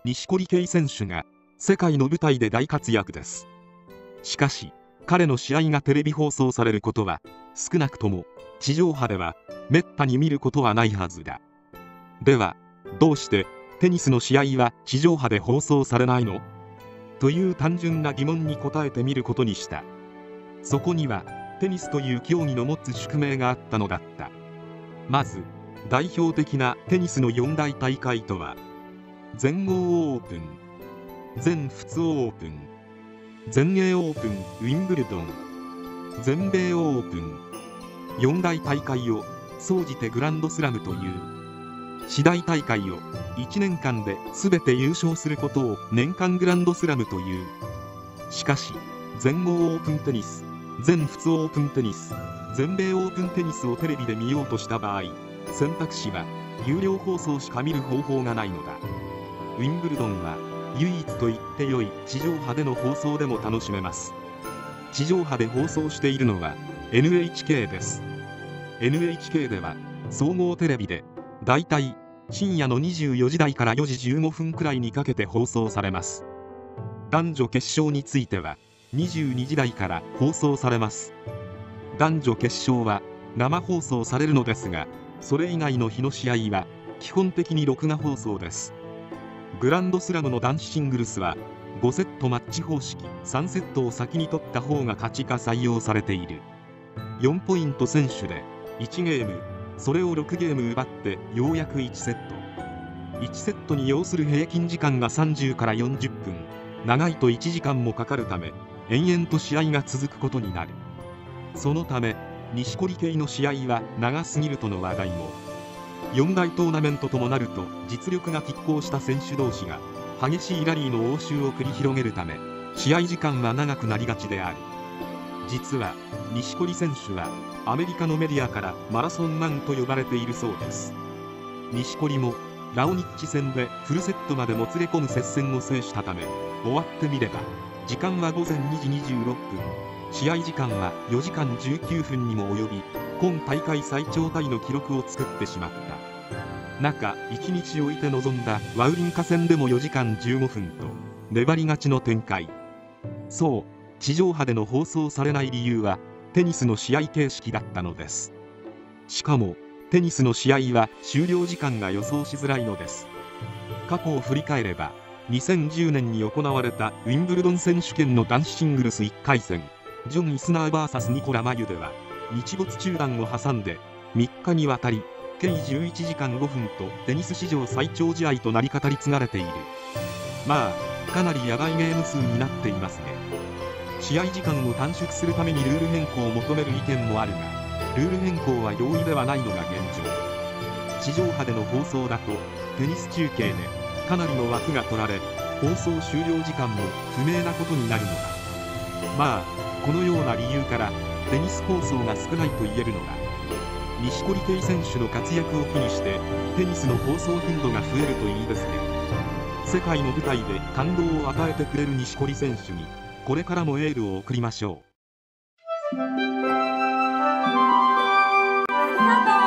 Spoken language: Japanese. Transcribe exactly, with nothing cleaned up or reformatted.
錦織圭選手が世界の舞台で大活躍です。しかし彼の試合がテレビ放送されることは少なくとも地上波ではめったに見ることはないはずだ。ではどうしてテニスの試合は地上波で放送されないのという単純な疑問に答えてみることにした。そこにはテニスという競技の持つ宿命があったのだった。まず代表的なテニスの四大大会とは、全豪オープン、全仏オープン、全英オープン、ウィンブルドン、全米オープン、四大大会を総じてグランドスラムという。四大大会をいちねんかんで全て優勝することを年間グランドスラムという。しかし全豪オープンテニス、全仏オープンテニス、全米オープンテニスをテレビで見ようとした場合、選択肢は有料放送しか見る方法がないのだ。ウィンブルドンは唯一と言ってよい地上波での放送でも楽しめます。地上波で放送しているのは エヌエイチケー です。 エヌエイチケー では総合テレビでだいたい深夜のにじゅうよじ台からよじじゅうごふんくらいにかけて放送されます。男女決勝についてはにじゅうにじ台から放送されます。男女決勝は生放送されるのですが、それ以外の日の試合は基本的に録画放送です。グランドスラムの男子シングルスはごセットマッチ方式、さんセットを先に取った方が勝ちが採用されている。よんポイント先取でいちゲーム、それをろくゲーム奪ってようやくいちセット。いちセットに要する平均時間がさんじゅうからよんじゅっぷん、長いといちじかんもかかるため延々と試合が続くことになる。そのため錦織圭の試合は長すぎるとの話題も。四大トーナメントともなると実力が拮抗した選手同士が激しいラリーの応酬を繰り広げるため、試合時間は長くなりがちである。実は錦織選手はアメリカのメディアからマラソンマンと呼ばれているそうです。錦織もラオニッチ戦でフルセットまでもつれ込む接戦を制したため、終わってみれば時間はごぜんにじにじゅうろっぷん、試合時間はよじかんじゅうきゅうふんにも及び、今大会最長タイの記録を作ってしまった。中いちにち置いて臨んだワウリンカ戦でもよじかんじゅうごふんと粘り勝ちの展開。そう、地上波での放送されない理由はテニスの試合形式だったのです。しかもテニスの試合は終了時間が予想しづらいのです。過去を振り返ればにせんじゅうねんに行われたウィンブルドン選手権の男子シングルスいっかい戦、ジョン・イスナー ブイエス ニコラ・マユでは日没中断を挟んでみっかにわたり計じゅういちじかんごふんとテニス史上最長試合となり語り継がれている。まあかなりヤバいゲーム数になっていますね。試合時間を短縮するためにルール変更を求める意見もあるが、ルール変更は容易ではないのが現状。地上波での放送だとテニス中継でかなりの枠が取られ、放送終了時間も不明なことになるのだ。まあこのような理由からテニス放送が少ないと言えるのだ。錦織圭選手の活躍を機にしてテニスの放送頻度が増えるといいですね。世界の舞台で感動を与えてくれる錦織選手にこれからもエールを送りましょう。